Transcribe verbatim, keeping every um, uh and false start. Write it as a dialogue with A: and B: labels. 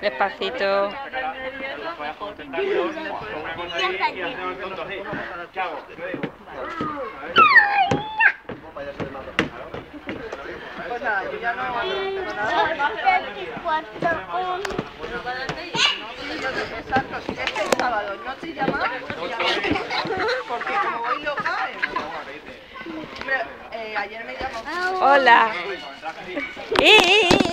A: Despacito.
B: Pues nada, yo ya no tengo nada. Exacto, si este sábado no te llamas, porque como voy loca, eh, ayer me llamó.
A: Hola. ¡Eh, eh, eh!